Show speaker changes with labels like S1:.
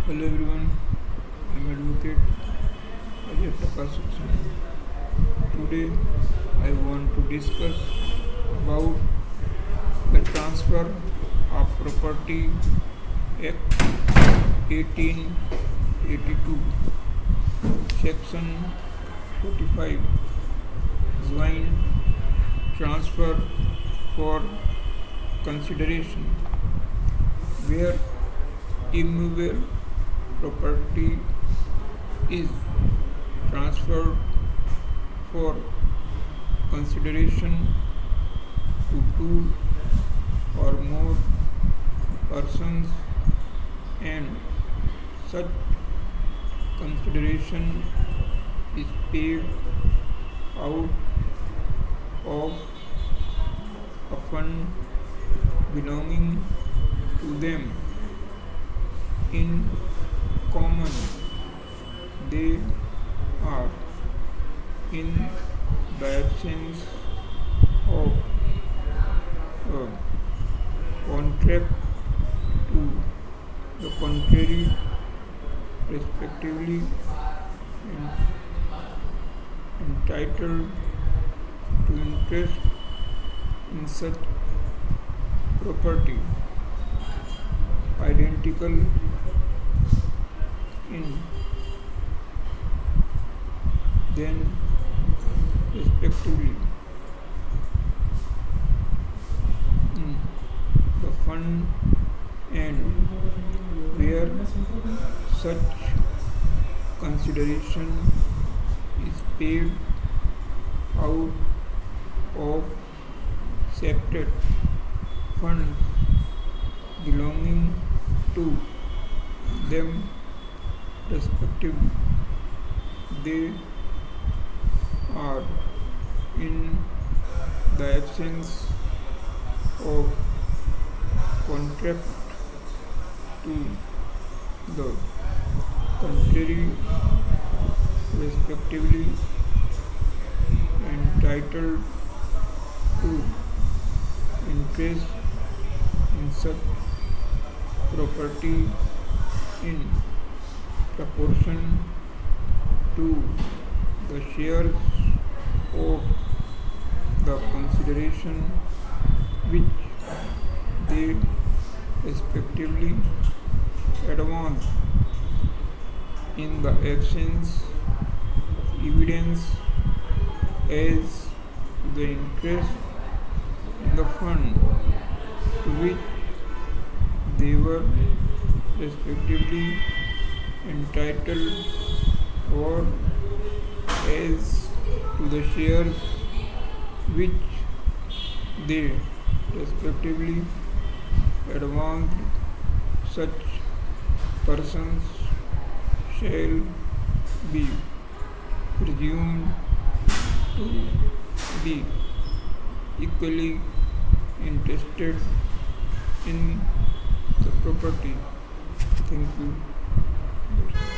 S1: Hello everyone, I am Advocate Ajay Prakash Saxena. Today I want to discuss about the Transfer of Property Act 1882, Section 45, Joint Transfer for Consideration, where immovable property is transferred for consideration to two or more persons, and such consideration is paid out of a fund belonging to them in common. They are, in the absence of a contract to the contrary, respectively, entitled to interest in such property, identical in then respectively in the fund, and where such consideration is paid out of separate funds belonging to them respectively. They are, in the absence of contract to the contrary, respectively, entitled to interest in such property in proportion to the shares of the consideration which they respectively advance. In the absence of evidence as to the interest in the fund to which they were respectively entitled, or as to the shares which they respectively advanced, such persons shall be presumed to be equally interested in the property. Thank you.